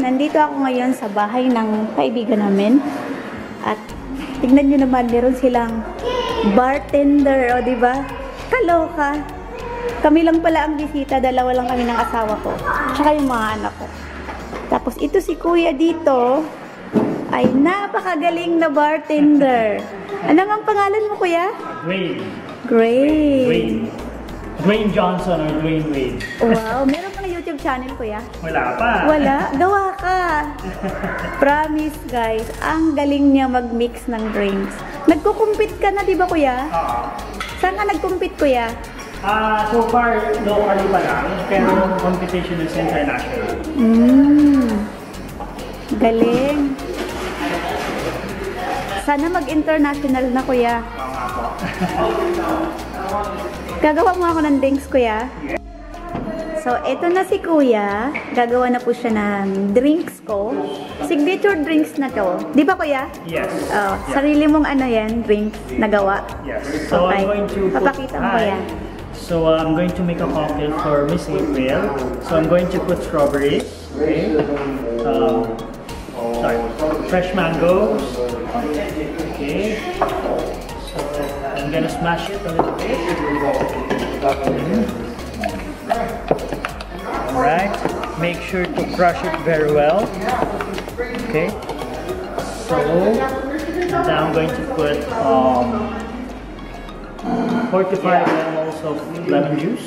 nandito ako ngayon sa bahay ng kaibigan namin. At tignan nyo naman, meron silang bartender, o diba? Kaloka. Kami lang pala ang bisita, dalawa lang kami ng asawa ko. Tsaka yung mga anak ko. Tapos ito si kuya dito, ay napakagaling na bartender. Ano ang pangalan mo, kuya? Duane. Duane. Duane Johnson or Duane Wade. Wow, meron ka na YouTube channel, kuya? Wala pa. Wala? Gawa ka. Promise, guys. Ang galing niya mag-mix ng drinks. Nagko-compete ka na, di ba, kuya? Oo. Saan ka nag-compete, kuya? So far, locally pa lang. Pero competition is international. Galing. Sana mag-international na, kuya. Oo nga po. Gagawa mo ako ng drinks, kuya. So, eto na si kuya. Gagawa na po siya ng drinks ko. Signature drinks na to. Di ba, kuya? Yes. Oh, sarili mong ano yan, drinks na gawa. Yes. So Okay. I'm going to put... Papakita mo, kuya. So I'm going to make a cocktail for Miss April. So I'm going to put strawberries. Okay. Sorry. Fresh mangoes. Okay. So I'm gonna smash it a little bit. Alright. Make sure to crush it very well. Okay. So now I'm going to put 45 ml of lemon juice.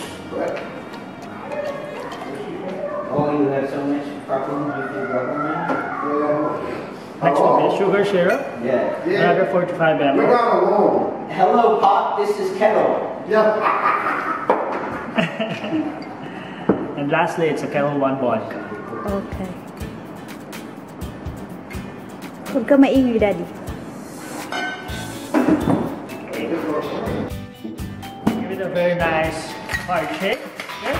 Oh, you have so much problems with your government? Next will be sugar syrup. Yeah. Another 45 ml. Hello, Pop. This is Kettle. And lastly, it's a Kettle One vodka. Okay. Huwag ka maingay, Daddy. Give it a very nice hard shake. Okay.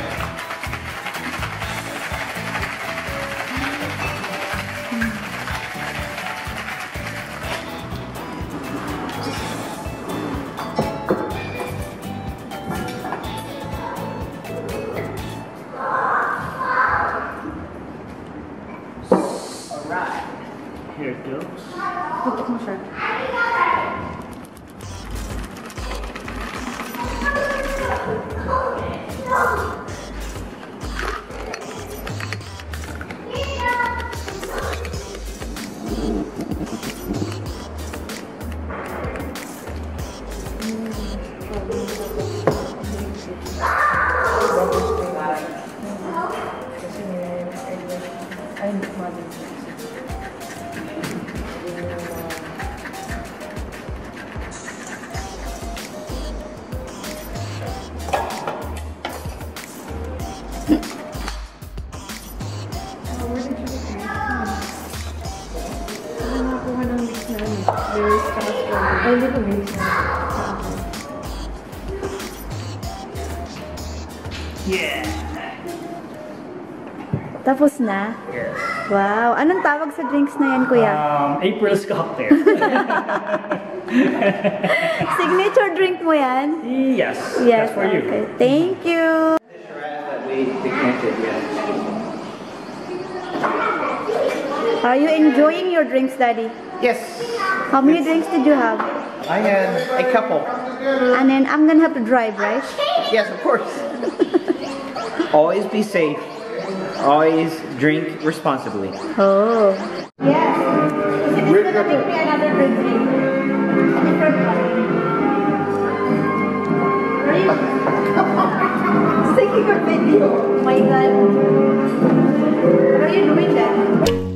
Alright. Here it goes. Tutok mo siya. Yeah. Tapos na? Yes. Wow. Anong tawag sa drinks na yan, kuya? April's cocktail. Signature drink mo yan? Yes. Yes. That's for you. Okay. Thank you. That we decanted, yeah. Are you enjoying your drinks, Daddy? Yes. How many drinks did you have? I had a couple. And then I'm gonna have to drive, right? Yes, of course. Always be safe. Always drink responsibly. Oh. Yes. This is gonna make me another good drink. A different one. Really? It's taking a video. Oh my God. What are you doing then?